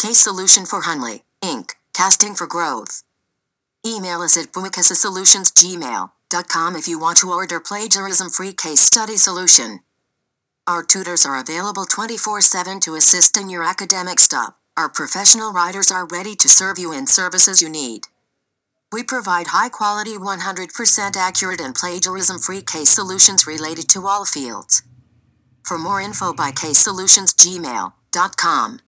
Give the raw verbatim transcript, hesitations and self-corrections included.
Case Solution for Hunley, Incorporated. Casting for Growth. Email us at plagiarism gmail dot com if you want to order plagiarism-free case study solution. Our tutors are available twenty-four seven to assist in your academic stuff. Our professional writers are ready to serve you in services you need. We provide high-quality, one hundred percent accurate and plagiarism-free case solutions related to all fields. For more info, by case solutions gmail dot com.